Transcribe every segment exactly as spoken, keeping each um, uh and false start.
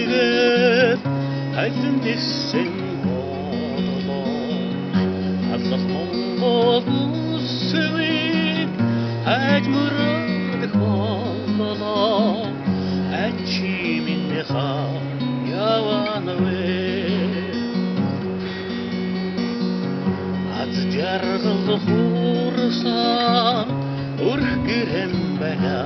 Нигэт хайдан нисэн болоо Аллах Монгол улсыг хажмурах болоо Ачи минь хаа яванавэ Аз жаргал хуурсан өрх гэрэм байна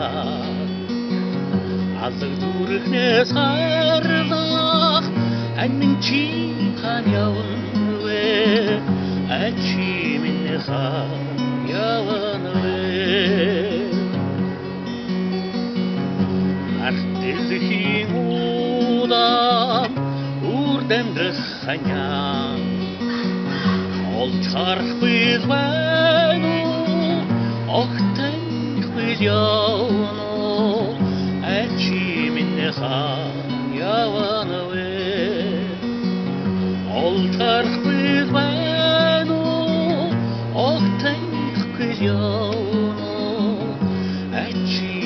Алаг зүрхнээс харлах анин чи хан яванвэ Ачи минь хаа яванвэ Артэлхийн удам үрдэмдэх ханьяан Олж харах бил байна уу Огтэнх бил явна уу Ачи минь хаа яванвэ Олж харах бил байна уу Огтэнх бил явна уу Ачи